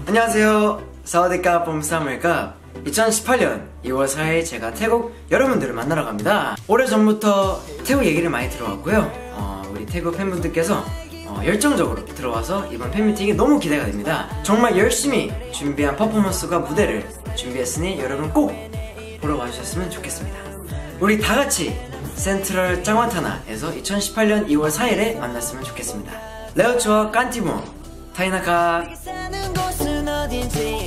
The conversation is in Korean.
안녕하세요. 사와디카 봄사물과 2018년 2월 4일 제가 태국 여러분들을 만나러 갑니다. 오래전부터 태국 얘기를 많이 들어왔고요. 우리 태국 팬분들께서 열정적으로 들어와서 이번 팬미팅이 너무 기대가 됩니다. 정말 열심히 준비한 퍼포먼스가 무대를 준비했으니 여러분 꼭 보러 와주셨으면 좋겠습니다. 우리 다같이 센트럴 짱와타나에서 2018년 2월 4일에 만났으면 좋겠습니다. 레오츠와 깐티모 타이나카.